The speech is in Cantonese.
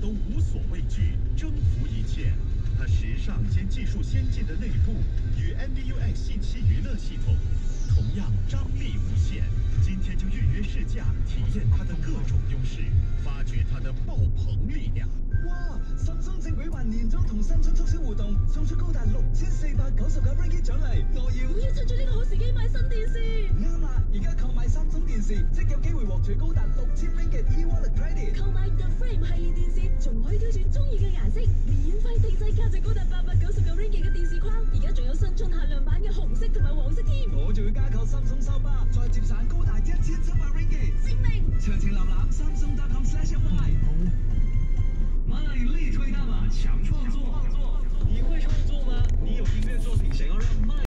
都无所畏惧，征服一切。它时尚兼技术先进的内部与 MBUX 信息娱乐系统同样张力无限。今天就预约试驾，体验它的各种优势，发掘它的爆棚力量。 哇！Samsung 正舉辦年終同新春促銷活動，送出高達6499 ringgit 獎勵。我要趁住呢個好時機買新電視。啱啦！而家購買Samsung電視，即有機會獲取高達6000 ringgit e-wallet credit。購買 The Frame 系列電視，仲可以挑選中意嘅顏色，免費定製價值高達899 ringgit 嘅電視框，而家仲有新春限量版嘅紅色同埋黃色添。我仲要加購Samsung收巴，再接省高達1700 ringgit。證明詳情瀏覽Samsung.com/my。 卖力推大马，强创作。你会创作吗？你有音乐作品想要让麦